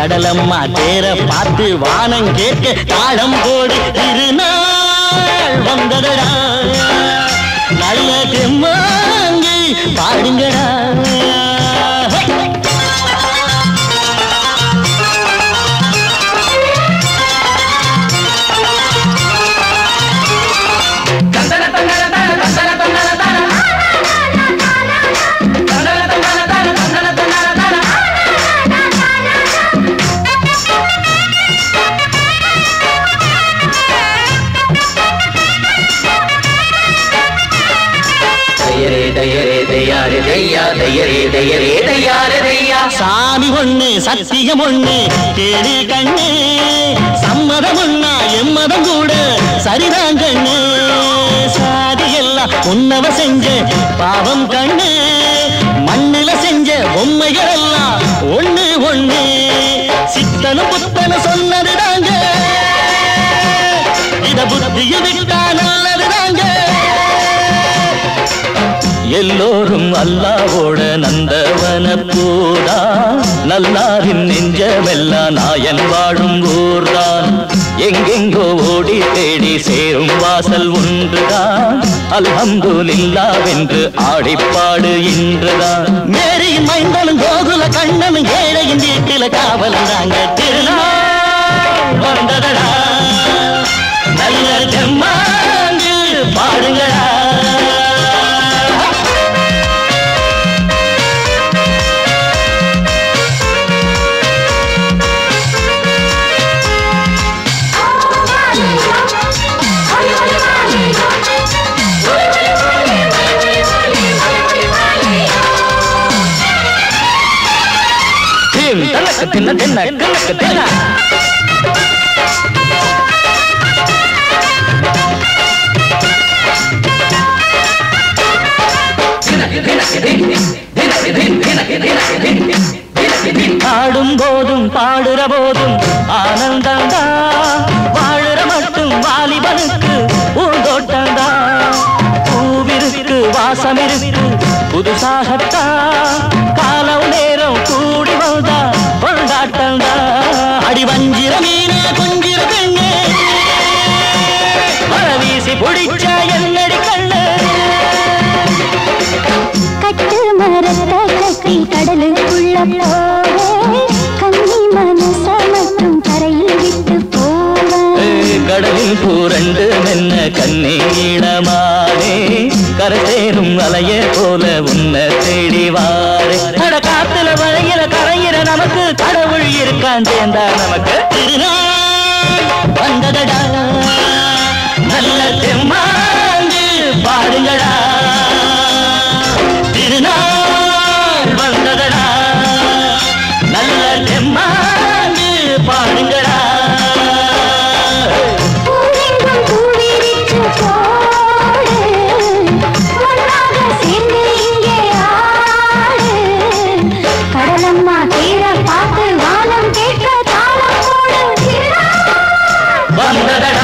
கடலம்மா தேர பார்த்து வானம் கேட்க தாளம் போடு திருநாள் வந்ததடா நல்ல தெம்மாங்கி பாடுங்கடா சாமி ஒண்ணு சத்தியம் ஒண்ணு கேடு கண்ணு சம்மதம் ஒண்ணா எம்மதம் கூட சரிதான் கண்ணு சாதி எல்லாம் உன்னவ செஞ்ச பாவம் கண்ணு மண்ணில செஞ்ச பொம்மைகள் எல்லாம் ஒண்ணு ஒண்ணு சித்தனும் புத்தனும் சொன்னதுதாங்க இத புத்தியில் விட்டா நல்லதுதாங்க எல்லோரும் அல்லாவோட நந்தவன பூரா நல்லாரின் நெஞ்சமெல்லாம் நாயன் வாழும் ஊர்தான் எங்கெங்கோ ஓடி தேடி சேரும் வாசல் ஒன்றுதான் அல்ஹம்துலில்லாஹ்வென்று ஆடிப்பாடு இன்றுதான் மேரியின் மைந்தனும் கோகுல கண்ணனும் ஏழையின் வீட்டில காவலந்தாங்க திருநாள் வந்ததடா நல்ல தெம்மாங்கு பாடுங்களா தின்ன தின்ன கணக்கு தின்ன ஆடும் போதும் பாடுற போதும் ஆனந்தந்தா வாழுற மட்டும் வாலிபனுக்கு பூந்தோட்டந்தா பூவிருக்கு வாசம் இருக்கு புதுசாகத்தா காலம் நேரம் கூடி வந்தா கொண்டாட்டந்தா அடி வஞ்சிர மீனே கொஞ்சிர பெண்ணே மர வீசி பிடிச்ச என்னடி கண்ணு கட்டு மரத்தை கட்டி கடலுக்குள்ள போவே கண்ணி மனச மட்டும் கரையில் விட்டு போவே கடலில் பூரண்டு மென்ன கண்ணீடமானே கரசேரும் அலைய போல உன்ன தேடி வாரே கட காத்துல வளையில கரையிற நமக்கு கடவுள் இருக்கான் சேர்ந்தா நமக்கு திருநாள் வந்ததடா நல்ல தெம்மாங்கு பாடுங்கடா திருநாள் வந்ததடா நல்ல தெம்மாங்கு பாடுங்கடா பார்த்து வானம் கேட்க தாளம் போடு வந்ததடா